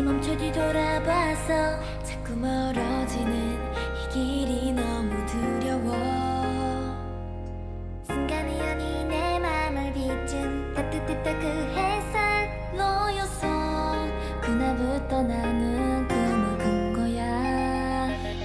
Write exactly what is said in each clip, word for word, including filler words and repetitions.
멈춰 뒤돌아봐서 자꾸 멀어지는 이 길이 너무 두려워. 순간이 아닌 내 맘을 비춘 따뜻했던 그 햇살 너였어. 그날부터 나는 꿈을 꾼 거야.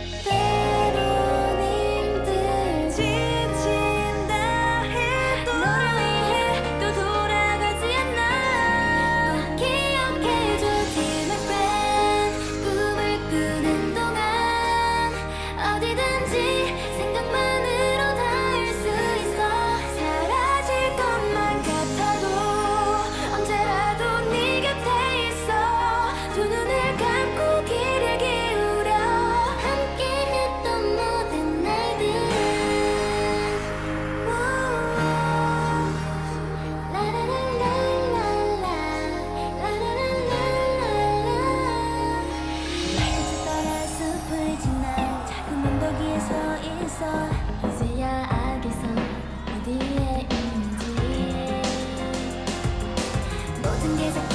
때론 힘들지 지친다 해도 너를 위해 또 돌아가지 않아. 꼭 기억해줘 dear my friend. 꿈을 꾸는 동안 어디든지 생각만으로 닿을 수 있어. 사라질 것만 같아도 언제라도 네 곁에 있어. 두 눈을 감고 귀를 기울여 함께했던 모든 날들. 햇빛이 떠난 숲을 지나 작은 언덕 위에 서 있어. 이제야 알겠어 어디에 있는지. 모든 게